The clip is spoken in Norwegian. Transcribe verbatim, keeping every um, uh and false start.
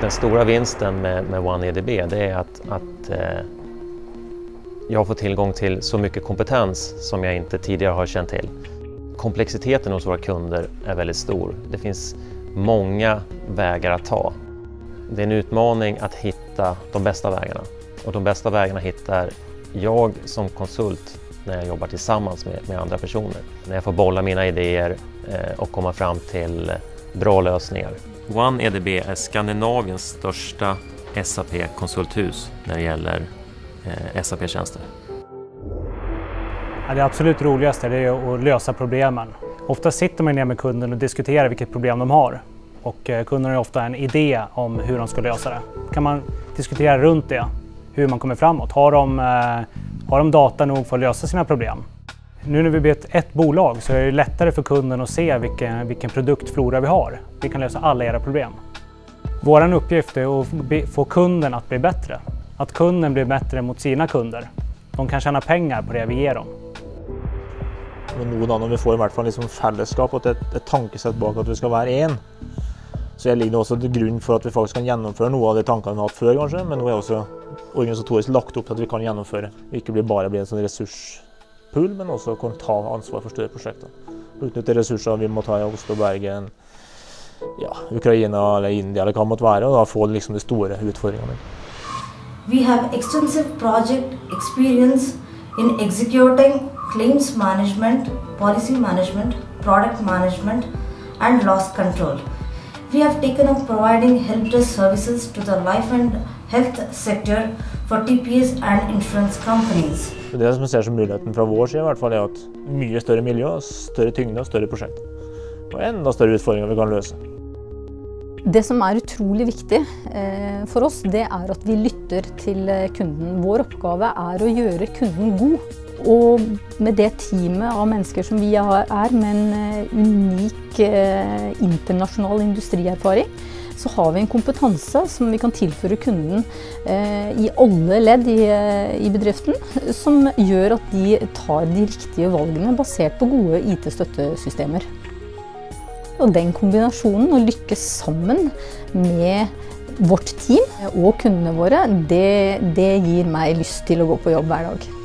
Den stora vinsten med, med OneEDB det är att, att eh, jag får tillgång till så mycket kompetens som jag inte tidigare har känt till. Komplexiteten hos våra kunder är väldigt stor. Det finns många vägar att ta. Det är en utmaning att hitta de bästa vägarna. Och de bästa vägarna hittar jag som konsult när jag jobbar tillsammans med, med andra personer. När jag får bolla mina idéer eh, och komma fram till bra lösningar. OneEDB är Skandinaviens största S A P-konsulthus när det gäller eh, S A P-tjänster. Ja, det absolut roligaste är att lösa problemen. Ofta sitter man ner med kunden och diskuterar vilket problem de har. Och kunden har ofta en idé om hur de ska lösa det. Kan man diskutera runt det, hur man kommer framåt. Har de, har de data nog för att lösa sina problem? Nu när vi blivit ett bolag så är det lättare för kunden att se vilken, vilken produktflora vi har. Vi kan lösa alla era problem. Vår uppgift är att få kunden att bli bättre. Att kunden blir bättre mot sina kunder. De kan tjäna pengar på det vi ger dem. Men noen andre, vi får i hvert fall liksom fellesskap og et, et tankesett bak at vi skal være en. Så jeg ligger også til grunn for at vi faktisk kan gjennomføre noe av de tankene vi har hatt før kanskje, men nå er også organisatorisk lagt opp til at vi kan gjennomføre. Ikke bli bare bli en sånn ressurspool, men også kan ta ansvar for større prosjekter. Utnytte ressurser vi må ta i Oslo, Bergen, ja, Ukraina eller India eller hva det måtte være, og da få liksom de store utfordringene. We have extensive project experience in executing claims management, policy management, product management, and loss control. We have taken up providing help desk services to the life and health sector for T P S and insurance companies. Det som jeg ser som muligheten fra vår side i hvert fall er at mye større miljø, større tyngde og større prosjekt. Og enda større utfordringer vi kan løse. Det som er utrolig viktig eh, for oss, det er at vi lytter til kunden. Vår oppgave er å gjøre kunden god. Og med det teamet av mennesker som vi er, med en unik eh, internasjonal industrierfaring, så har vi en kompetanse som vi kan tilføre kunden eh, i alle ledd i, i bedriften, som gjør at de tar de riktige valgene basert på gode I T-støttesystemer. Og den kombinasjonen, å lykkes sammen med vårt team og kundene våre, det, det gir meg lyst til å gå på jobb hver dag.